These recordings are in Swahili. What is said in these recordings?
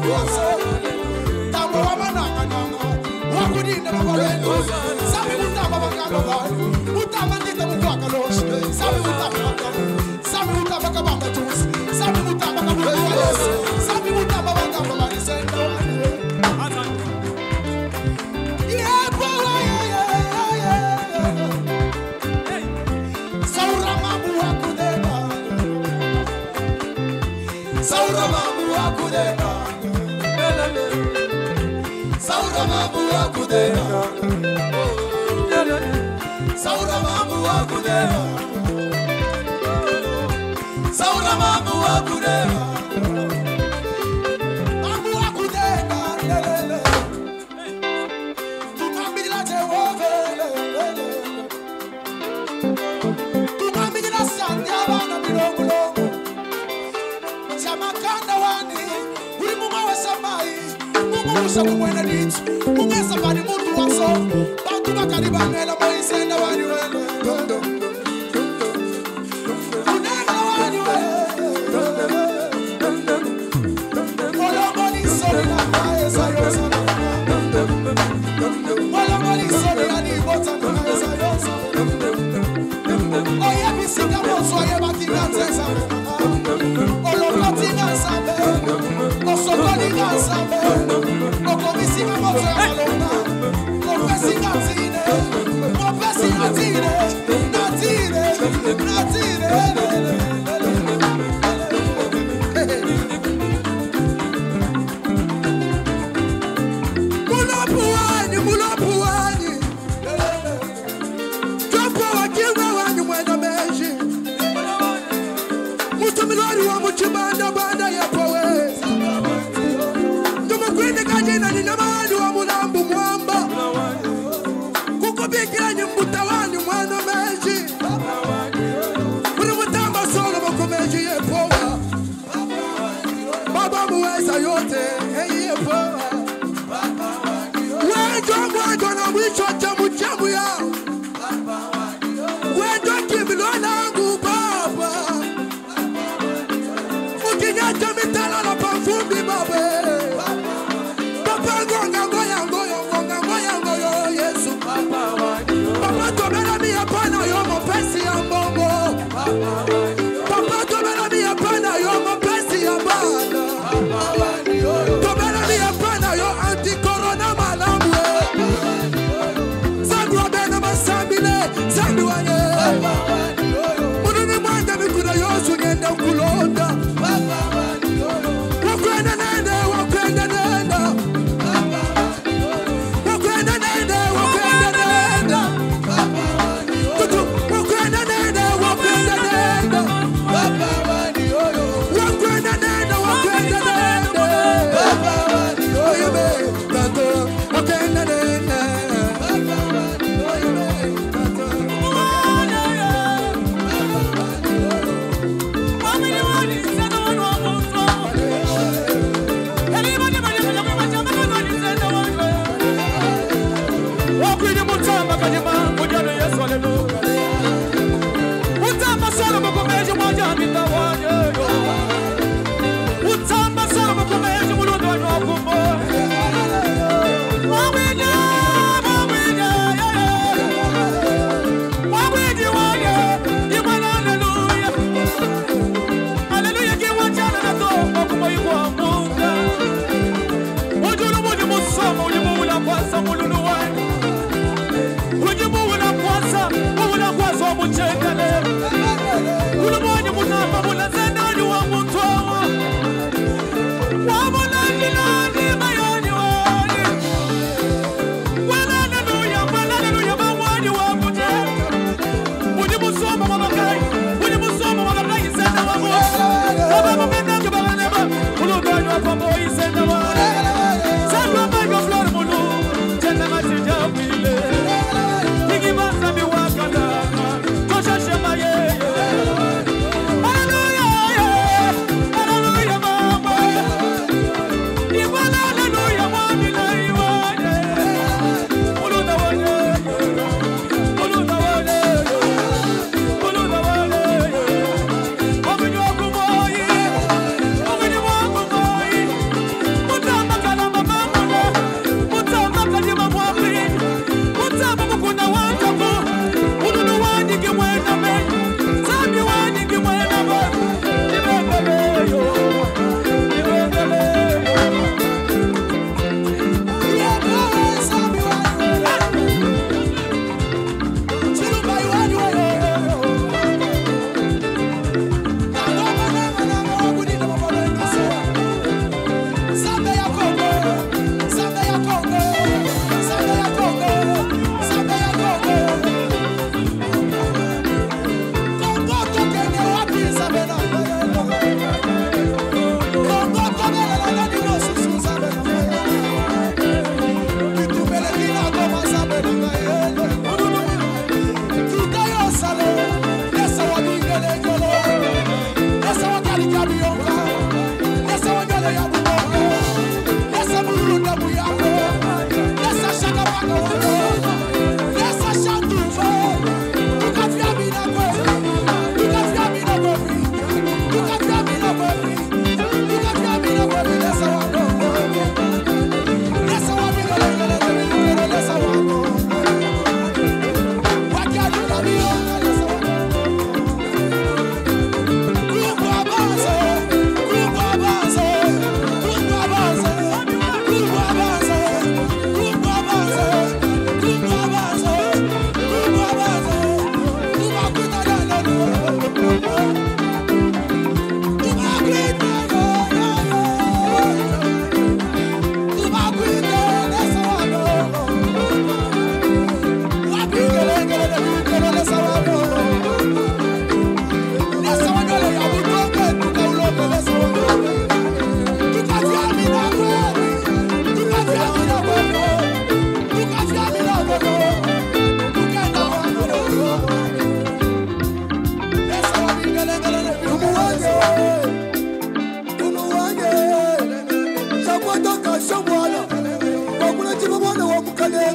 When you move up,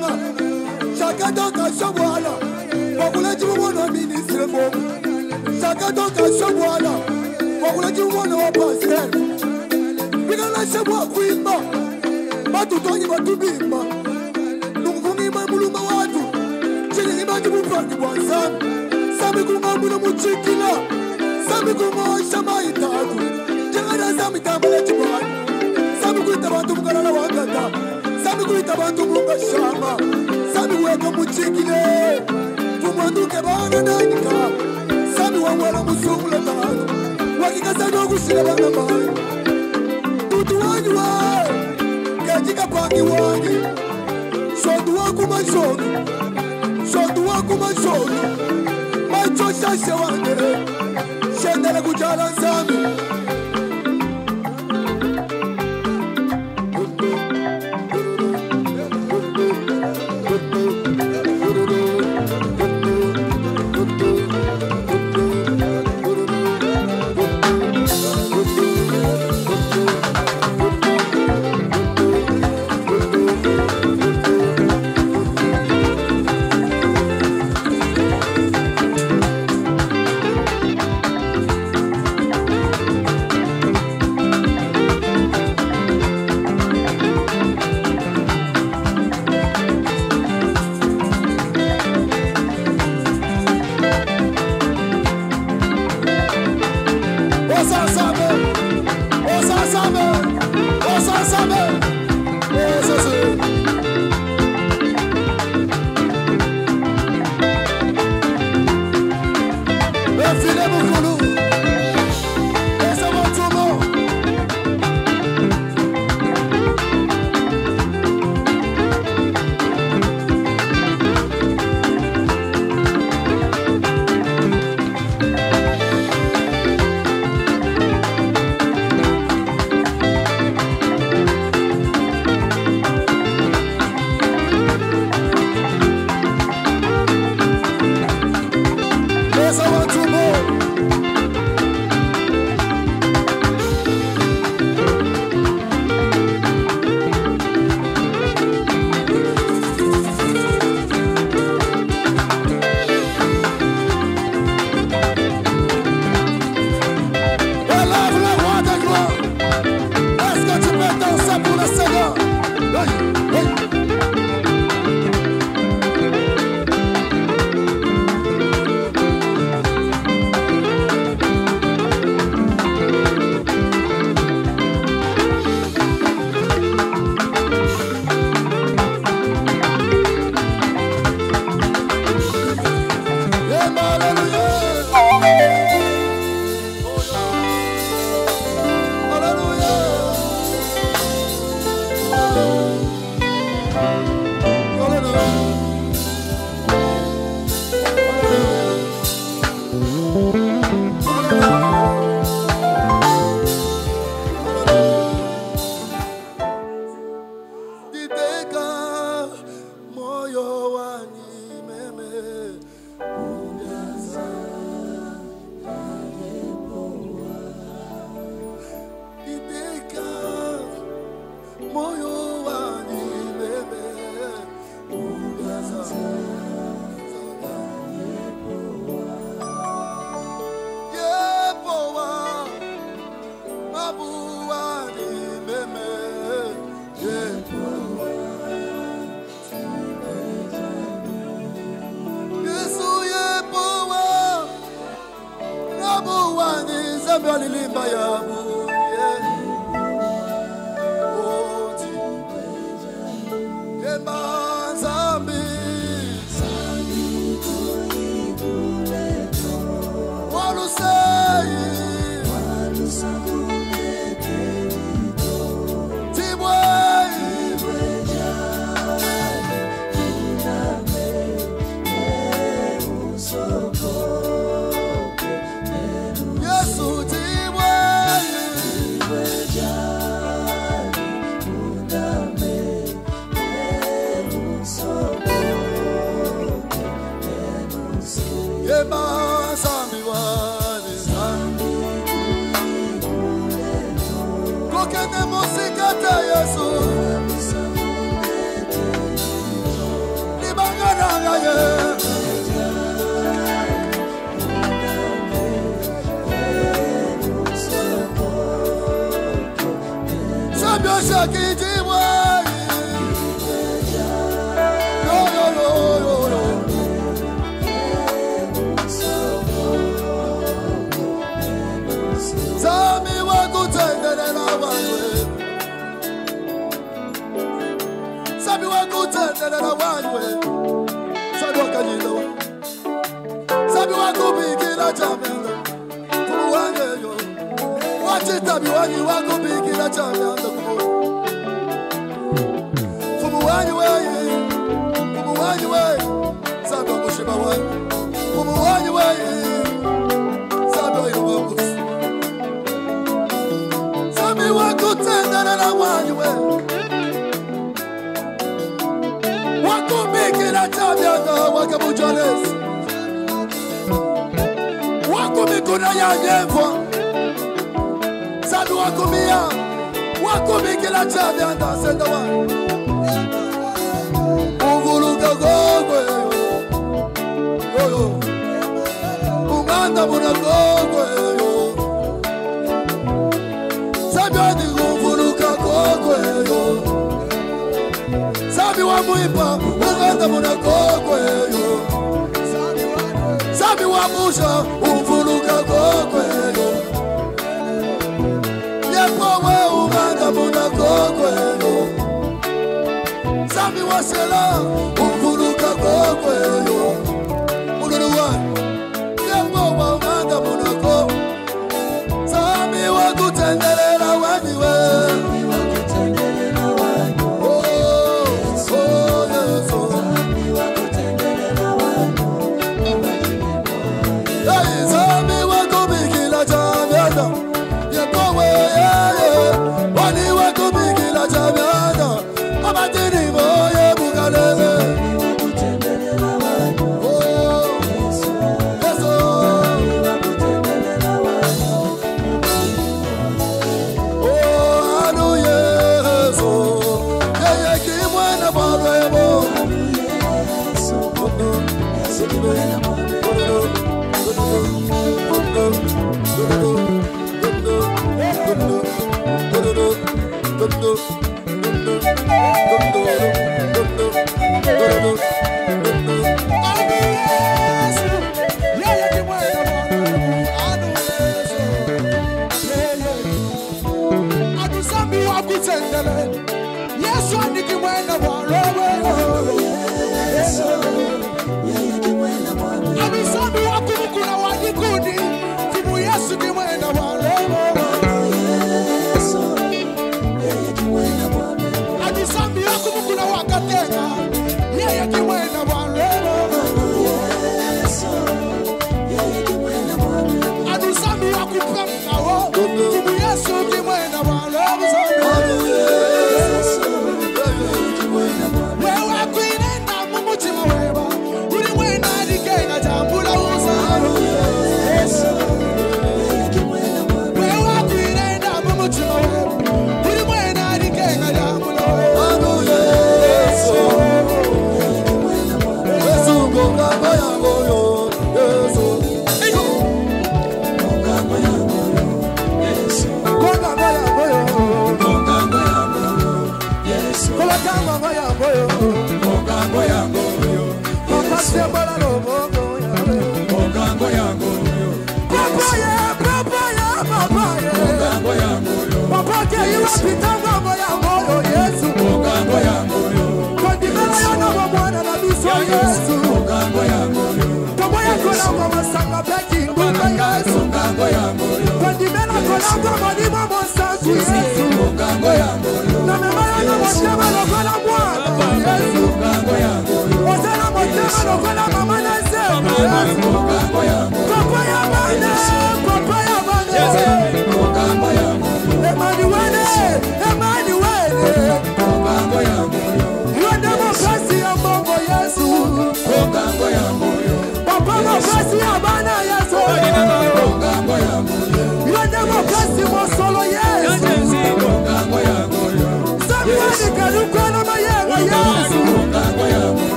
Changa, Chaka Doka Shabwala, Wakulaji Wono Ministry Bob, Chaka Doka Shabwala, Wakulaji Wono Pastor, Bigala Shabwa Quimba, Batutoni Batubimba, Nukumi Muluma Watu, Chili Bajibu Pandi Wansam, Samikuma Muchikila, Samikuma Shamaitadu, Jagada Samitamala Chiban, Samikuita Bantu Karala Wakata, Samikuita Bantu Munga Shama, Samiwaka Muchikile, Kumandu Kebana Danika, Samiwala Musumla Tano, Wakika Dogu Silabana Bai, Tutuanua, Kajika Paki Wani, Shoduakuma Shodu, Shoduakuma Shodu, Macho Shashawande, Shendela Gujala Sami.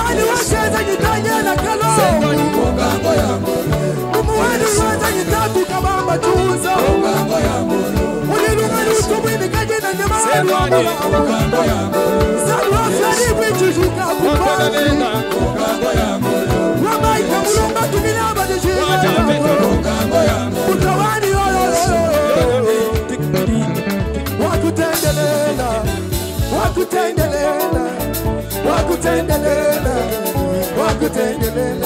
Umuwani wacheza nitanye na kalo Mungango ya molo Umuwani wacheza nitatu kabamba chuza Mungango ya molo Ulirunga lutumwini kajina nyamani Mungango ya molo Salwa flani wichujuka kupani Mungango ya molo Wamaika mulunga tuminaba nishika Mungango ya molo Utawani Wakutendelela Wakutendelela Wakutendelela Wakutendelela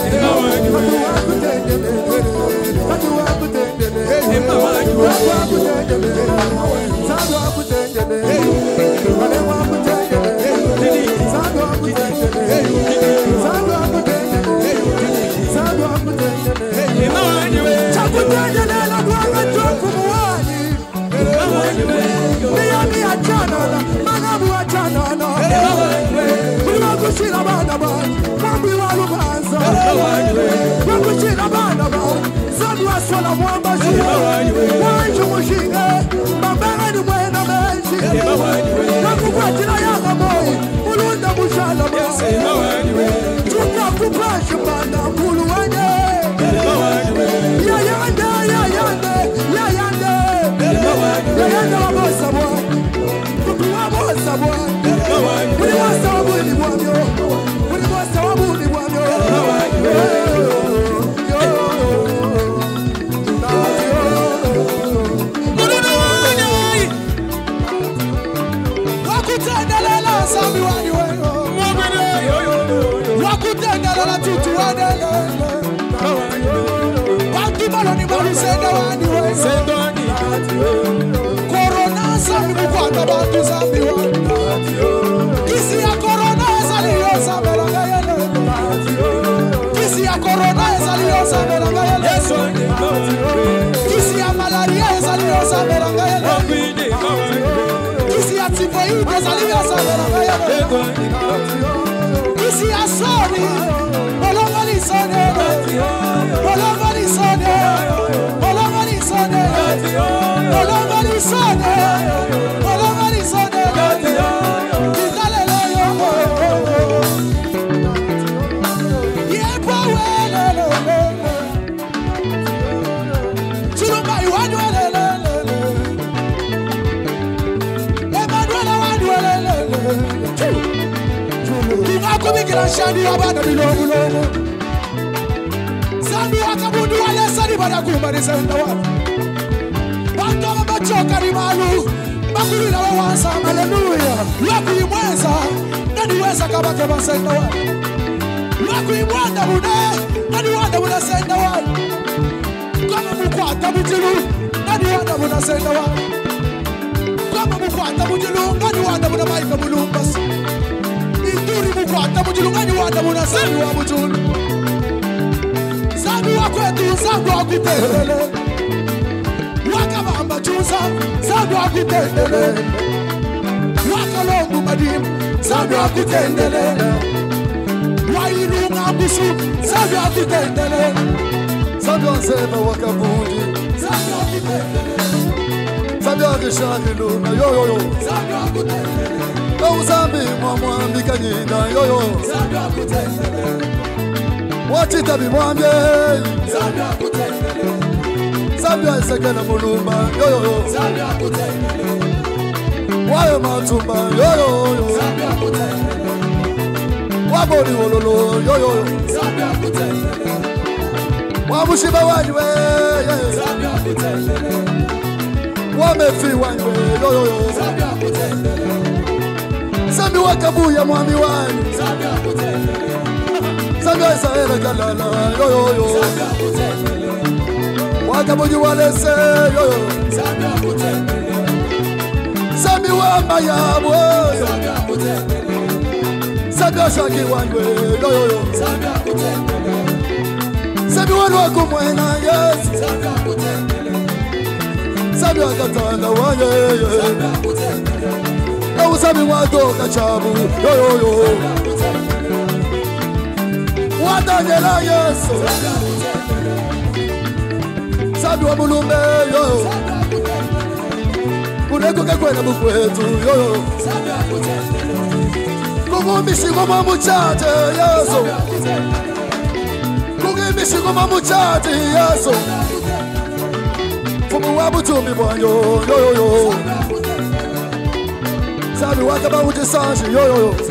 Wakushira bana ba, mambi walubanza. Wakushira bana ba, zadwa sola mwamba shira. Wanju mushinge, mambere ni mwena menshi. Wakukwatira yanga moi, mulunda mushala ba. Tuka kupashi bana mulu wanye. Yayande, yayande, yayande. Yayande wabosa bwa, kuku wabosa bwa. Uri wasa wabuni wabyo. Uri wasa wabuni wabyo. Wakutendelela sami wani weyo. Wakutendelela tutu wadele. Wakibaloni bali senda wani weyo. Corona sami mukwata bantu sami wani. Kisi ya corona ezaliyo sabela ngayele. Kisi ya corona ezaliyo sabela ngayele. Kisi ya malaria ezaliyo sabela ngayele. Kisi ya typhoid ezaliyo sabela ngayele. Kisi ya soni olongo ni soni olongo ni soni olongo ni soni olongo ni soni olongo ni soni Shani abana bilogo logo Sandu akabudu wale sani bana kumbari senda wa Bantu abachoka ni malu Makuri na wawansa haleluya Laku imweza Nani weza kabake basenda wa Laku imwanda bude Nani wanda bude senda wa Kama mukwata mujilu Nani wanda bude senda wa Kama mukwata mujilu Nani wanda bude maika mulumbas Ituri mukwata mujulungani wanda muna sami wa mujulu Sami wa kwetu sami wa kutendele Wakabamba chusa sami wa kutendele Wakalongu madimu sami wa kutendele Wairunga mbusu sami wa kutendele Sami wa sema wakabuji sami wa kutendele Sami wa kishani luna yo yo yo Sami wa kutendele Uzambi mwamwa mikanyina yoyo Zambi akutendele Wachita bimwambye Zambi akutendele Zambi aisekena mulumba yoyo Zambi akutendele Wayo matumba yoyo Zambi akutendele Waboni wololo yoyo Zambi akutendele Wamushiba wanywe Zambi akutendele Wamefi wanywe yoyo Zambi akutendele Zambi wakabuya mwami wani Zambi akutendele Zambi aisaele kalala yoyo Zambi akutendele Wakabuji walese yoyo Zambi akutendele Zambi wamba yabwe Zambi akutendele Zambi ashaki wanywe yoyo Zambi akutendele Zambi wanu wakumwena yes Zambi akutendele Zambi wakatanda wanye Zambi akutendele Uzami watoka chabu yoyoyo Wadangela Yesu Sabi wa mulumbe yoyo Kuneko kekwena bukwetu yoyo Kugumisi koma muchate Yesu. Kugumisi koma muchate Yesu. Fumu wabutumi bwanyo yo yo yo. Sabi wakaba utisanji yo yo yo.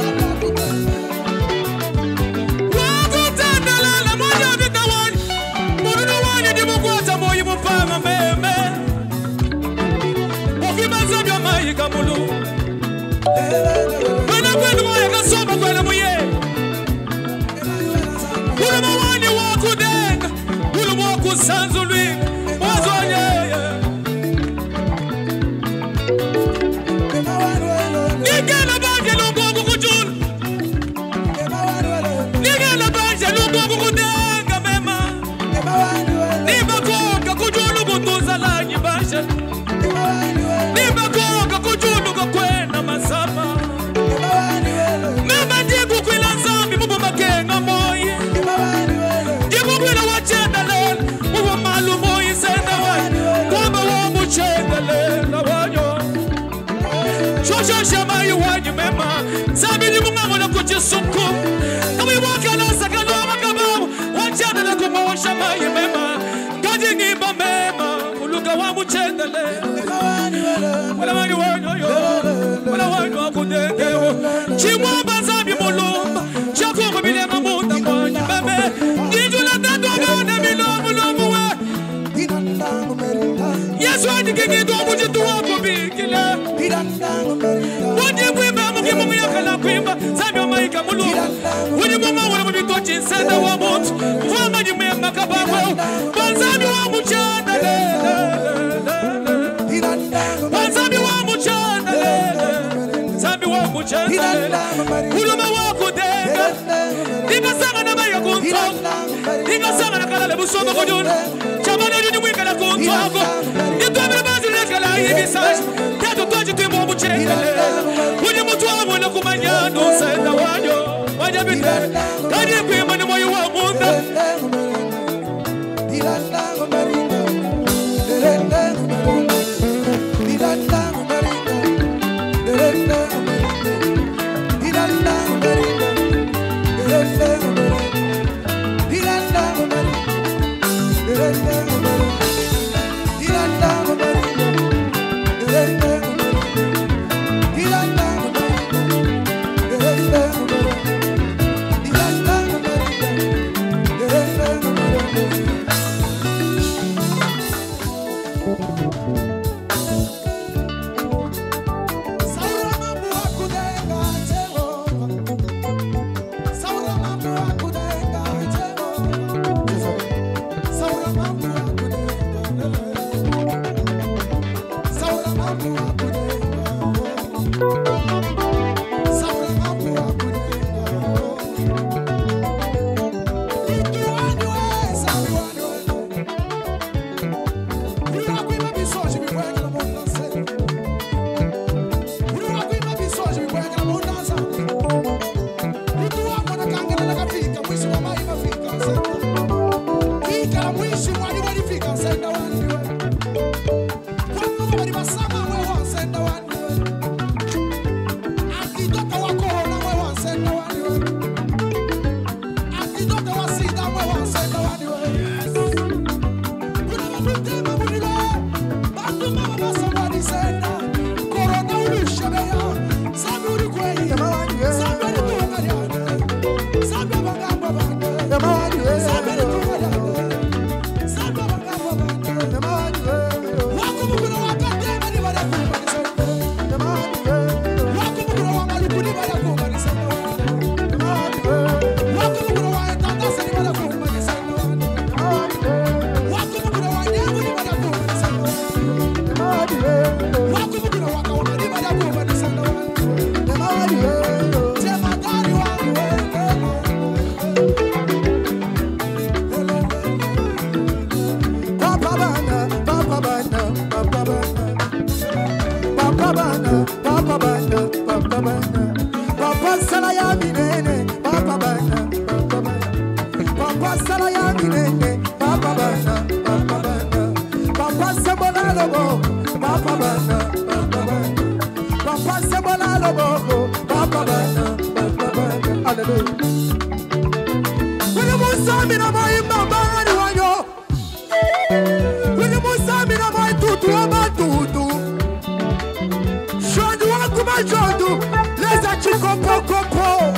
Hallelujah. When you must have me, I'm in my body, wanyo. When you must have me, I'm in tutu, I'm tutu. Shodu wakuma shodu, leza chikopo kopo.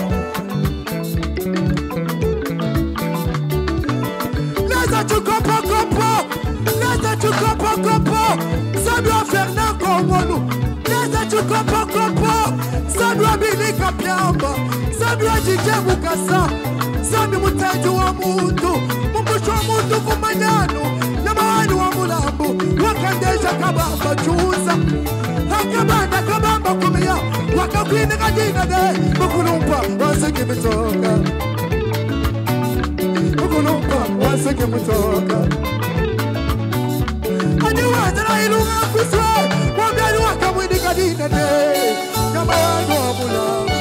Leza chikopo kopo, leza chikopo kopo. Sabio Fernand Komonu, leza chikopo kopo. Sabio Bilika Piamba, Sabio Jije Mukasa. Sami mutaji wa Mungu, Mumbusho wa Mungu kumanyano, na mahani wa mulambu, wakandesha kabamba chuza. Hakabanda kabamba kumia, wakakwini kajina de, mukulumpa, wasiki mitoka. Mukulumpa, wasiki mitoka. Ajiwaza na ilunga kuswe, wambiani wakamwini kajina de, na mahani wa mulambu.